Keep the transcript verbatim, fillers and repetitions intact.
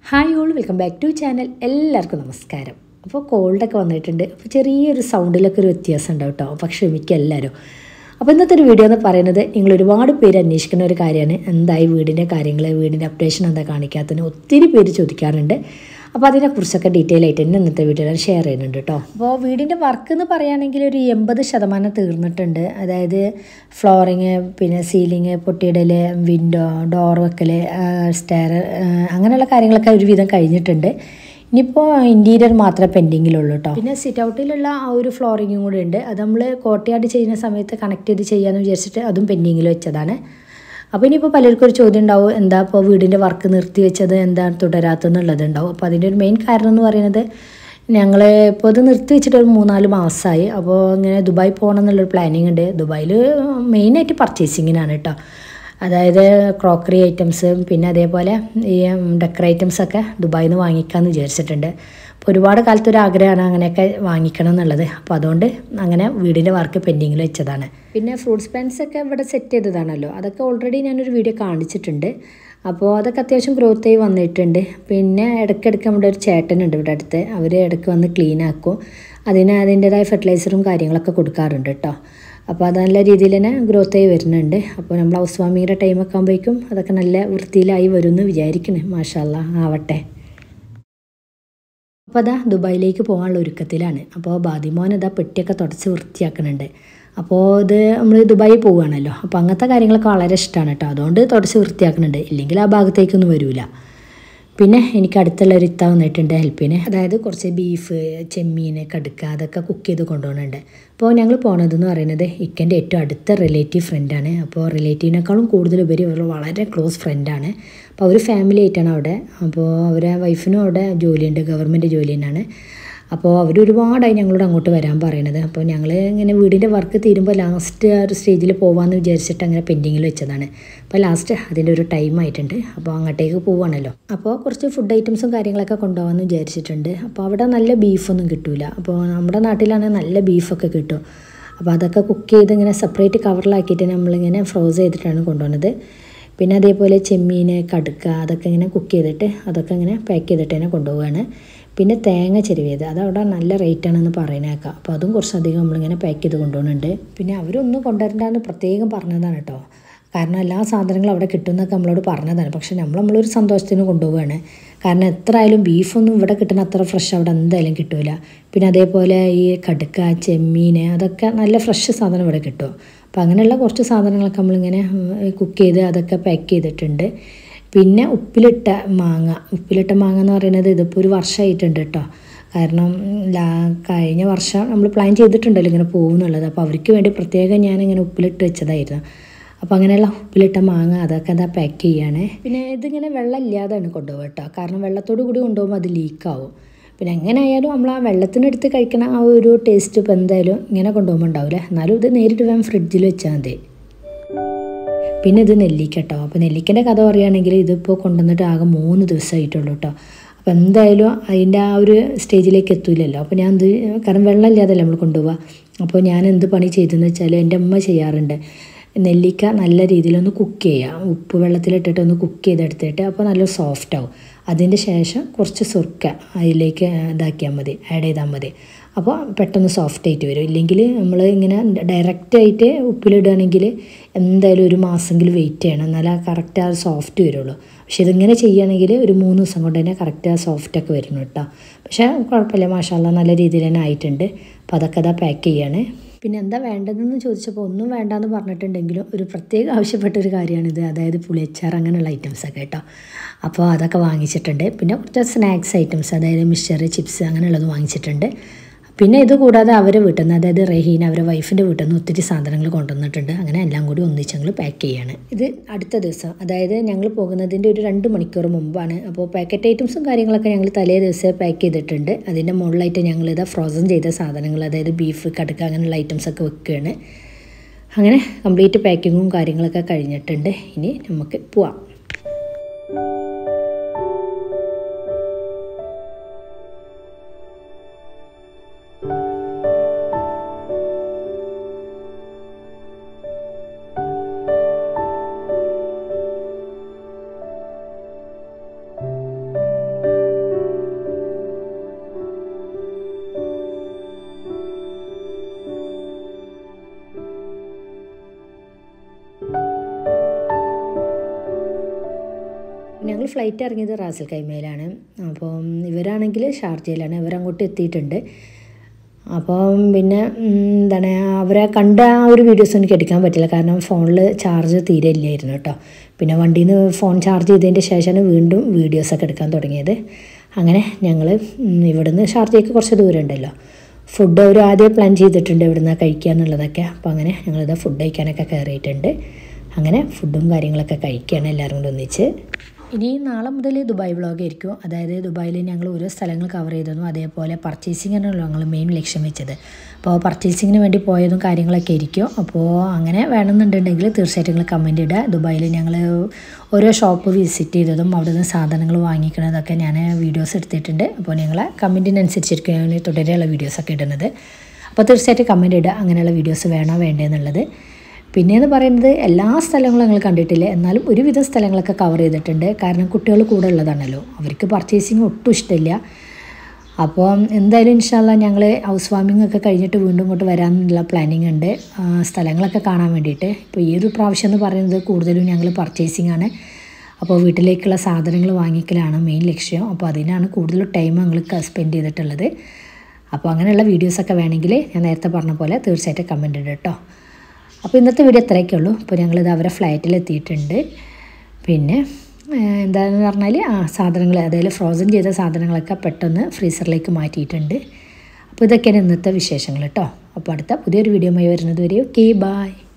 Hi all welcome back to channel. എല്ലാവർക്കും നമസ്കാരം. അപ്പോൾ കോൾഡൊക്കെ വന്നിട്ടുണ്ട്. അപ്പോൾ ചെറിയൊരു സൗണ്ടിലൊക്കെ ഒരു വ്യത്യാസം ഉണ്ടാവും കേട്ടോ. അപ്പോൾ ക്ഷമിക്കുക എല്ലാവരും. അപ്പോൾ ഇന്നത്തെ ഒരു വീഡിയോ എന്ന് പറയുന്നത് നിങ്ങൾ ഒരുപാട് പേര് അന്വേഷിക്കുന്ന ഒരു കാര്യമാണ്. എന്തായി വീടിൻ്റെ കാര്യങ്ങൾ, വീടിൻ്റെ അപ്ഡേഷൻ എന്താ കാണിക്കാത്തതിന് ഒത്തിരി പേര് ചോദിക്കാറുണ്ട്. അപ്പോൾ അതിനെക്കുറിച്ചൊക്കെ ഡീറ്റെയിൽ ആയിട്ട് തന്നെ ഇന്നത്തെ വീഡിയോയിൽ ഷെയർ ചെയ്യുന്നുണ്ട് കേട്ടോ. അപ്പോൾ വീടിൻ്റെ വർക്ക് എന്ന് പറയുകയാണെങ്കിൽ ഒരു എൺപത് ശതമാനം തീർന്നിട്ടുണ്ട്. അതായത് ഫ്ലോറിങ്, പിന്നെ സീലിങ്, പൊട്ടിയിടൽ, വിൻഡോ, ഡോർ വെക്കൽ, സ്റ്റെയർ, അങ്ങനെയുള്ള കാര്യങ്ങളൊക്കെ ഒരുവിധം കഴിഞ്ഞിട്ടുണ്ട്. ഇനിയിപ്പോൾ ഇൻറ്റീരിയർ മാത്രമേ പെൻഡിങ്ങിലുള്ളൂ കേട്ടോ. പിന്നെ സിറ്റ് ഔട്ടിലുള്ള ആ ഒരു ഫ്ലോറിങ്ങും കൂടി ഉണ്ട്. അത് നമ്മൾ കോട്ടയാട് ചെയ്യുന്ന സമയത്ത് കണക്ട് ചെയ്ത് ചെയ്യാമെന്ന് വിചാരിച്ചിട്ട് അതും പെൻഡിങ്ങിൽ വെച്ചതാണ്. അപ്പോൾ ഇനിയിപ്പോൾ പലർക്കും ഒരു ചോദ്യം ഉണ്ടാവും, എന്താ ഇപ്പോൾ വീടിൻ്റെ വർക്ക് നിർത്തി വെച്ചത്, എന്താണ് തുടരാത്തതെന്നുള്ളത് ഉണ്ടാവും. അപ്പോൾ അതിൻ്റെ ഒരു മെയിൻ കാരണം എന്ന് പറയുന്നത്, ഞങ്ങൾ ഇപ്പോൾ ഇത് നിർത്തി വെച്ചിട്ട് ഒരു മൂന്നാല് മാസമായി. അപ്പോൾ ഇങ്ങനെ ദുബായ് പോകണം എന്നുള്ളൊരു പ്ലാനിങ് ഉണ്ട്. ദുബായിൽ മെയിനായിട്ട് പർച്ചേസിങ്ങിനാണ് കേട്ടോ. അതായത് ക്രോക്കറി ഐറ്റംസ്, പിന്നെ അതേപോലെ ഈ ഡെക്കർ ഐറ്റംസൊക്കെ ദുബായിൽ നിന്ന് വാങ്ങിക്കാമെന്ന് വിചാരിച്ചിട്ടുണ്ട്. അപ്പോൾ ഒരുപാട് കാലത്ത് ഒരു ആഗ്രഹമാണ് അങ്ങനെയൊക്കെ വാങ്ങിക്കണം എന്നുള്ളത്. അപ്പോൾ അതുകൊണ്ട് അങ്ങനെ വീടിൻ്റെ വർക്ക് പെൻഡിങ്ങിൽ വെച്ചതാണ്. പിന്നെ ഫ്രൂട്ട്സ് പ്ലാന്റ്സ് ഒക്കെ ഇവിടെ സെറ്റ് ചെയ്തതാണല്ലോ, അതൊക്കെ ഓൾറെഡി ഞാനൊരു വീഡിയോ കാണിച്ചിട്ടുണ്ട്. അപ്പോൾ അതൊക്കെ അത്യാവശ്യം ഗ്രോത്ത് ആയി വന്നിട്ടുണ്ട്. പിന്നെ ഇടയ്ക്കിടയ്ക്ക് നമ്മുടെ ഒരു ചേട്ടനുണ്ട് ഇവിടെ അടുത്ത്, അവർ ഇടയ്ക്ക് വന്ന് ക്ലീൻ ആക്കും. അതിന് അതിൻ്റേതായ ഫെർട്ടിലൈസറും കാര്യങ്ങളൊക്കെ കൊടുക്കാറുണ്ട് കേട്ടോ. അപ്പോൾ അത് നല്ല രീതിയിൽ തന്നെ ഗ്രോത്ത് ആയി വരുന്നുണ്ട്. അപ്പോൾ നമ്മൾ ഹൗസ് വാമിങ്ങിൻ്റെ ടൈമൊക്കെ ആകുമ്പോഴേക്കും അതൊക്കെ നല്ല വൃത്തിയിലായി വരുമെന്ന് വിചാരിക്കണേ. മാഷാ അല്ലാ, ആവട്ടെ. അപ്പോൾ അതാ ദുബായിലേക്ക് പോകാനുള്ള ഒരുക്കത്തിലാണ്. അപ്പോൾ ബാദിമോൻ അതാ പെട്ടിയൊക്കെ തുടച്ച് വൃത്തിയാക്കുന്നുണ്ട്. അപ്പോൾ ഇത് നമ്മൾ ദുബായി പോവുകയാണല്ലോ, അപ്പോൾ അങ്ങനത്തെ കാര്യങ്ങളൊക്കെ വളരെ ഇഷ്ടമാണ് കേട്ടോ. അതുകൊണ്ട് തുടച്ച് വൃത്തിയാക്കുന്നുണ്ട്, ഇല്ലെങ്കിൽ ആ ഭാഗത്തേക്കൊന്നും വരില്ല. പിന്നെ എനിക്ക് അടുത്തുള്ള ഒരു ഇത്ത വന്നിട്ടുണ്ട് ഹെൽപ്പിന്. അതായത് കുറച്ച് ബീഫ്, ചെമ്മീൻ, കടുക്ക അതൊക്കെ കുക്ക് ചെയ്ത് കൊണ്ടുപോകുന്നുണ്ട്. അപ്പോൾ ഞങ്ങൾ പോണതെന്ന് പറയുന്നത് ഇക്കൻ്റെ ഏറ്റവും അടുത്ത റിലേറ്റീവ് ഫ്രണ്ടാണ്. അപ്പോൾ റിലേറ്റീവിനേക്കാളും കൂടുതലുപരി അവർ വളരെ ക്ലോസ് ഫ്രണ്ടാണ്. അപ്പോൾ അവർ ഫാമിലി ആയിട്ടാണ് അവിടെ. അപ്പോൾ അവരെ വൈഫിനും അവിടെ ജോലിയുണ്ട്, ഗവൺമെൻറ് ജോലി തന്നെയാണ്. അപ്പോൾ അവർ ഒരുപാടായി ഞങ്ങളോട് അങ്ങോട്ട് വരാൻ പറയണത്. അപ്പോൾ ഞങ്ങൾ ഇങ്ങനെ വീടിൻ്റെ വർക്ക് തീരുമ്പോൾ ലാസ്റ്റ് ആ ഒരു സ്റ്റേജിൽ പോകാമെന്ന് വിചാരിച്ചിട്ട് അങ്ങനെ പെൻഡിങ്ങിൽ വെച്ചതാണ്. അപ്പോൾ ലാസ്റ്റ് അതിൻ്റെ ഒരു ടൈം ആയിട്ടുണ്ട്. അപ്പോൾ അങ്ങോട്ടേക്ക് പോവുകയാണല്ലോ. അപ്പോൾ കുറച്ച് ഫുഡ് ഐറ്റംസും കാര്യങ്ങളൊക്കെ കൊണ്ടുപോകാമെന്ന് വിചാരിച്ചിട്ടുണ്ട്. അപ്പോൾ അവിടെ നല്ല ബീഫൊന്നും കിട്ടില്ല. അപ്പോൾ നമ്മുടെ നാട്ടിലാണെങ്കിൽ നല്ല ബീഫൊക്കെ കിട്ടും. അപ്പോൾ അതൊക്കെ കുക്ക് ചെയ്ത് ഇങ്ങനെ സെപ്പറേറ്റ് കവറിലാക്കിയിട്ട് നമ്മളിങ്ങനെ ഫ്രോസ് ചെയ്തിട്ടാണ് കൊണ്ടുപോകുന്നത്. പിന്നെ അതേപോലെ ചെമ്മീൻ, കടുക്ക അതൊക്കെ ഇങ്ങനെ കുക്ക് ചെയ്തിട്ട് അതൊക്കെ ഇങ്ങനെ പാക്ക് ചെയ്തിട്ട് തന്നെ കൊണ്ടുപോവുകയാണ്. പിന്നെ തേങ്ങ ചെരുവിയത് അതവിടെ നല്ല റേറ്റാണെന്ന് പറയുന്നേക്കാം. അപ്പോൾ അതും കുറച്ചധികം നമ്മളിങ്ങനെ പാക്ക് ചെയ്ത് കൊണ്ടുപോകുന്നുണ്ട്. പിന്നെ അവരൊന്നും കൊണ്ടുവരണ്ടെന്ന് പ്രത്യേകം പറഞ്ഞതാണ് കേട്ടോ. കാരണം എല്ലാ സാധനങ്ങളും അവിടെ കിട്ടുമെന്നൊക്കെ നമ്മളോട് പറഞ്ഞതാണ്. പക്ഷേ നമ്മൾ നമ്മളൊരു സന്തോഷത്തിന് കൊണ്ടുപോവുകയാണ്. കാരണം എത്ര ആയാലും ബീഫൊന്നും ഇവിടെ കിട്ടുന്ന അത്ര ഫ്രഷ് അവിടെ എന്തായാലും കിട്ടില്ല. പിന്നെ അതേപോലെ ഈ കടുക്ക, ചെമ്മീൻ അതൊക്കെ നല്ല ഫ്രഷ് സാധനം ഇവിടെ കിട്ടും. അപ്പോൾ അങ്ങനെയുള്ള കുറച്ച് സാധനങ്ങളൊക്കെ നമ്മളിങ്ങനെ കുക്ക് ചെയ്ത് അതൊക്കെ പാക്ക് ചെയ്തിട്ടുണ്ട്. പിന്നെ ഉപ്പിലിട്ട മാങ്ങ, ഉപ്പിലിട്ട മാങ്ങ എന്ന് പറയുന്നത് ഇതിപ്പോൾ ഒരു വർഷമായിട്ടുണ്ട് കേട്ടോ. കാരണം ലാ കഴിഞ്ഞ വർഷം നമ്മൾ പ്ലാൻ ചെയ്തിട്ടുണ്ടല്ലോ ഇങ്ങനെ പോകുന്നുള്ളത്. അപ്പോൾ അവർക്ക് വേണ്ടി പ്രത്യേകം ഞാനിങ്ങനെ ഉപ്പിലിട്ട് വെച്ചതായിരുന്നു. അപ്പോൾ അങ്ങനെയുള്ള ഉപ്പിലിട്ട മാങ്ങ അതൊക്കെ എന്താ പാക്ക് ചെയ്യുകയാണ്. പിന്നെ ഇതിങ്ങനെ വെള്ളം ഇല്ലാതെയാണ് കൊണ്ടുപോകുക കേട്ടോ. കാരണം വെള്ളത്തോടു കൂടി കൊണ്ടുപോകുമ്പോൾ അത് ലീക്കാവും. പിന്നെ എങ്ങനെയായാലും നമ്മൾ ആ വെള്ളത്തിനെടുത്ത് കഴിക്കണ ആ ഒരു ടേസ്റ്റ് ഇപ്പോൾ എന്തായാലും ഇങ്ങനെ കൊണ്ടുപോകുമ്പോൾ ഉണ്ടാവില്ല. എന്നാലും ഇത് നേരിട്ട് വേണം ഫ്രിഡ്ജിൽ വെച്ചാൽ മതി. പിന്നെ ഇത് നെല്ലിക്ക കേട്ടോ. അപ്പോൾ നെല്ലിക്കൻ്റെ കഥ പറയുകയാണെങ്കിൽ ഇതിപ്പോൾ കൊണ്ടുവന്നിട്ട് ആകെ മൂന്ന് ദിവസമായിട്ടുള്ളൂ കേട്ടോ. അപ്പോൾ എന്തായാലും അതിൻ്റെ ആ ഒരു സ്റ്റേജിലേക്ക് എത്തില്ലല്ലോ. അപ്പോൾ ഞാൻ എന്ത്, കാരണം വെള്ളം ഇല്ലാതല്ലേ നമ്മൾ കൊണ്ടുപോവുക. അപ്പോൾ ഞാൻ എന്ത് പണി ചെയ്തെന്ന് വെച്ചാൽ എൻ്റെ അമ്മ ചെയ്യാറുണ്ട്. നെല്ലിക്ക നല്ല രീതിയിലൊന്ന് കുക്ക് ചെയ്യുക, ഉപ്പ് വെള്ളത്തിലിട്ടിട്ട് ഒന്ന് കുക്ക് ചെയ്തെടുത്തിട്ട് അപ്പോൾ നല്ല സോഫ്റ്റ് ആവും. അതിൻ്റെ ശേഷം കുറച്ച് സുർക്ക അതിലേക്ക് ഇതാക്കിയാൽ മതി, ആഡ് ചെയ്താൽ മതി. അപ്പോൾ പെട്ടെന്ന് സോഫ്റ്റ് ആയിട്ട് വരും. ഇല്ലെങ്കിൽ നമ്മൾ ഇങ്ങനെ ഡയറക്റ്റായിട്ട് ഉപ്പിലിടുകയാണെങ്കിൽ എന്തായാലും ഒരു മാസമെങ്കിലും വെയിറ്റ് ചെയ്യണം, എന്നാലേ കറക്റ്റ് ആ സോഫ്റ്റ് വരുള്ളൂ. പക്ഷേ ഇതിങ്ങനെ ചെയ്യുകയാണെങ്കിൽ ഒരു മൂന്ന് ദിവസം കൊണ്ട് തന്നെ കറക്റ്റ് ആ സോഫ്റ്റൊക്കെ വരുന്നു കേട്ടോ. പക്ഷേ കുഴപ്പമില്ല, മാഷാ അല്ലാ നല്ല രീതിയിൽ തന്നെ ആയിട്ടുണ്ട്. അപ്പോൾ അതൊക്കെ അതാ പാക്ക് ചെയ്യാണ്. പിന്നെ എന്താ വേണ്ടതെന്ന് ചോദിച്ചപ്പോൾ ഒന്നും വേണ്ടാന്ന് പറഞ്ഞിട്ടുണ്ടെങ്കിലും ഒരു പ്രത്യേക ആവശ്യപ്പെട്ടൊരു കാര്യമാണിത്. അതായത് പുളിയച്ചാർ അങ്ങനെയുള്ള ഐറ്റംസൊക്കെ കേട്ടോ. അപ്പോൾ അതൊക്കെ വാങ്ങിച്ചിട്ടുണ്ട്. പിന്നെ കുറച്ച് സ്നാക്സ് ഐറ്റംസ്, അതായത് മിക്സ്ചർ, ചിപ്സ് അങ്ങനെയുള്ളത് വാങ്ങിച്ചിട്ടുണ്ട്. പിന്നെ ഇത് കൂടാതെ അവരെ വീട്ടിൽ നിന്ന്, അതായത് റഹീന അവരെ വൈഫിൻ്റെ വീട്ടിൽ നിന്ന് ഒത്തിരി സാധനങ്ങൾ കൊണ്ടുവന്നിട്ടുണ്ട്. അങ്ങനെ എല്ലാം കൂടി ഒന്നിച്ച് ഞങ്ങൾ പാക്ക് ചെയ്യാണ്. ഇത് അടുത്ത ദിവസം, അതായത് ഞങ്ങൾ പോകുന്നതിൻ്റെ ഒരു രണ്ട് മണിക്കൂർ മുമ്പാണ്. അപ്പോൾ പാക്കറ്റ് ഐറ്റംസും കാര്യങ്ങളൊക്കെ ഞങ്ങൾ തലേ ദിവസം പാക്ക് ചെയ്തിട്ടുണ്ട്. അതിൻ്റെ മുകളിലായിട്ട് ഞങ്ങളിത് ഫ്രോസൺ ചെയ്ത സാധനങ്ങൾ, അതായത് ബീഫ്, കടുക്ക അങ്ങനെയുള്ള ഐറ്റംസൊക്കെ വെക്കുകയാണ്. അങ്ങനെ കംപ്ലീറ്റ് പാക്കിങ്ങും കാര്യങ്ങളൊക്കെ കഴിഞ്ഞിട്ടുണ്ട്. ഇനി നമുക്ക് പോവാം. ഫ്ലൈറ്റ് ഇറങ്ങിയത് റാസൽ കൈമയിലാണ്. അപ്പം ഇവരാണെങ്കിൽ ഷാർജയിലാണ്. ഇവരങ്ങോട്ട് എത്തിയിട്ടുണ്ട്. അപ്പം പിന്നെ എന്താണ് അവരെ കണ്ട ആ ഒരു വീഡിയോസ് എനിക്ക് എടുക്കാൻ പറ്റില്ല, കാരണം ഫോണിൽ ചാർജ് തീരെ ഇല്ലായിരുന്നു കേട്ടോ. പിന്നെ വണ്ടിയിൽ നിന്ന് ഫോൺ ചാർജ് ചെയ്തതിൻ്റെ ശേഷമാണ് വീണ്ടും വീഡിയോസൊക്കെ എടുക്കാൻ തുടങ്ങിയത്. അങ്ങനെ ഞങ്ങൾ ഇവിടുന്ന് ഷാർജയ്ക്ക് കുറച്ച് ദൂരം ഉണ്ടല്ലോ, ഫുഡ് അവർ ആദ്യം പ്ലാൻ ചെയ്തിട്ടുണ്ട് ഇവിടുന്ന് കഴിക്കുക എന്നുള്ളതൊക്കെ. അപ്പോൾ അങ്ങനെ ഞങ്ങളിത് ഫുഡ് കഴിക്കാനൊക്കെ കയറിയിട്ടുണ്ട്. അങ്ങനെ ഫുഡും കാര്യങ്ങളൊക്കെ കഴിക്കുകയാണ് എല്ലാവരും കൂടെ ഒന്നിച്ച്. ഇനി നാളെ മുതൽ ദുബായ് വ്ളോഗ് ആയിരിക്കും. അതായത് ദുബായിൽ ഞങ്ങൾ ഓരോ സ്ഥലങ്ങൾ കവർ ചെയ്തതും അതേപോലെ പർച്ചേസിങ്ങിനാണല്ലോ ഞങ്ങൾ മെയിൻ ലക്ഷ്യം വെച്ചത്. അപ്പോൾ പർച്ചേസിങ്ങിന് വേണ്ടി പോയതും കാര്യങ്ങളൊക്കെ ആയിരിക്കും. അപ്പോൾ അങ്ങനെ വേണമെന്നുണ്ടെങ്കിൽ തീർച്ചയായിട്ടും നിങ്ങൾ കമൻറ്റ് ഇടുക. ദുബായിൽ ഞങ്ങൾ ഓരോ ഷോപ്പ് വിസിറ്റ് ചെയ്തതും അവിടെ നിന്ന് സാധനങ്ങൾ വാങ്ങിക്കുന്നതൊക്കെ ഞാൻ വീഡിയോസ് എടുത്തിട്ടുണ്ട്. അപ്പോൾ ഞങ്ങളെ കമൻറ്റിനനുസരിച്ചിരിക്കും ഞാൻ തുടരെയുള്ള വീഡിയോസൊക്കെ ഇടുന്നത്. അപ്പോൾ തീർച്ചയായിട്ടും കമൻറ്റ് ഇടുക അങ്ങനെയുള്ള വീഡിയോസ് വേണോ വേണ്ടതെന്നുള്ളത്. പിന്നെയെന്ന് പറയുന്നത് എല്ലാ സ്ഥലങ്ങളും ഞങ്ങൾ കണ്ടിട്ടില്ല, എന്നാലും ഒരുവിധ സ്ഥലങ്ങളൊക്കെ കവർ ചെയ്തിട്ടുണ്ട്. കാരണം കുട്ടികൾ കൂടെ ഉള്ളതാണല്ലോ, അവർക്ക് പർച്ചേസിങ് ഒട്ടും ഇഷ്ടമില്ല. അപ്പോൾ എന്തായാലും ഇൻഷാല്ലാ ഞങ്ങൾ ഹൗസ് വാമിംഗ് ഒക്കെ കഴിഞ്ഞിട്ട് വീണ്ടും ഇങ്ങോട്ട് വരാനുള്ള പ്ലാനിങ് ഉണ്ട്, സ്ഥലങ്ങളൊക്കെ കാണാൻ വേണ്ടിയിട്ട്. ഇപ്പോൾ ഈ ഒരു പ്രാവശ്യം എന്ന് പറയുന്നത് കൂടുതലും ഞങ്ങൾ പർച്ചേസിങ് ആണ്. അപ്പോൾ വീട്ടിലേക്കുള്ള സാധനങ്ങൾ വാങ്ങിക്കലാണ് മെയിൻ ലക്ഷ്യം. അപ്പോൾ അതിനാണ് കൂടുതൽ ടൈം ഞങ്ങൾ സ്പെൻഡ് ചെയ്തിട്ടുള്ളത്. അപ്പോൾ അങ്ങനെയുള്ള വീഡിയോസൊക്കെ വേണമെങ്കിൽ ഞാൻ നേരത്തെ പറഞ്ഞ പോലെ തീർച്ചയായിട്ടും കമൻറ്റ് ഇടുക കേട്ടോ. അപ്പോൾ ഇന്നത്തെ വീഡിയോ ഇത്രയൊക്കെ ഉള്ളൂ. ഇപ്പോൾ ഞങ്ങളിത് അവരെ ഫ്ലൈറ്റിൽ എത്തിയിട്ടുണ്ട്. പിന്നെ എന്താണെന്ന് പറഞ്ഞാൽ ആ സാധനങ്ങൾ അതായത് ഫ്രോസൺ ചെയ്ത സാധനങ്ങളൊക്കെ പെട്ടെന്ന് ഫ്രീസറിലേക്ക് മാറ്റിയിട്ടുണ്ട്. അപ്പോൾ ഇതൊക്കെയാണ് ഇന്നത്തെ വിശേഷങ്ങൾ കേട്ടോ. അപ്പോൾ അടുത്ത പുതിയൊരു വീഡിയോയുമായി വരുന്നത് വരെ ഓക്കെ ബൈ.